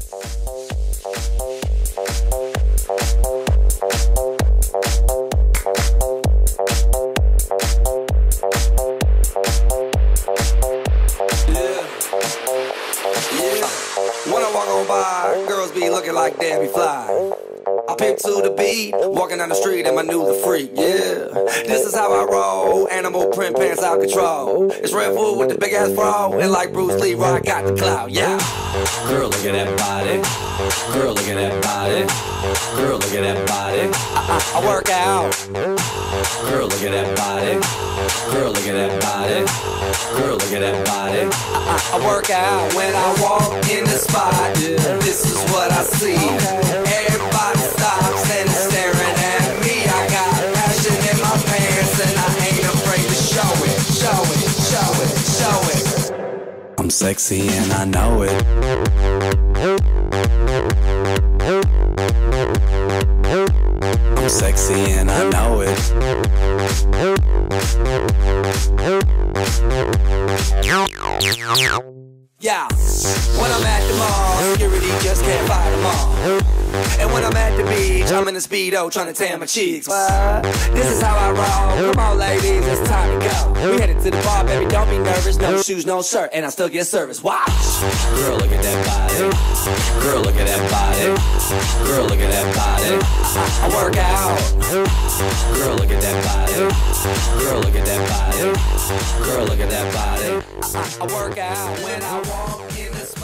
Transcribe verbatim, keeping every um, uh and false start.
When I walk on by, girls be looking like Debbie Fly. I pimp to the beat, walking down the street and my new the freak, yeah. This is how I roll, animal print pants out control. It's Red Bull with the big ass bra, and like Bruce Lee, I got the clout, yeah. Girl, look at that body. Girl, look at that body. Girl, look at that body. I, I, I work out. Girl, look at that body. Girl, look at that body. Girl, look at that body. I, I, I work out when I walk in the spot. This is what I see. Everybody stops and is staring at me. I got passion in my pants and I ain't afraid to show it, show it, show it, show it. I'm sexy and I know it. I'm sexy and I know it. Yeah, when I'm at the mall, security just can't fight them all. And when I'm at the beach, I'm in a Speedo trying to tan my cheeks. What? This is how I roll. Come on, ladies, it's time to go. We headed to the bar, baby, don't be nervous. No shoes, no shirt, and I still get service. Watch. Girl, look at that body. Girl, look at that body. Girl, look at that body. I, I work out. Girl, look at that body. Girl, look at that body. Girl, look at that body. I, I work out when I walk in the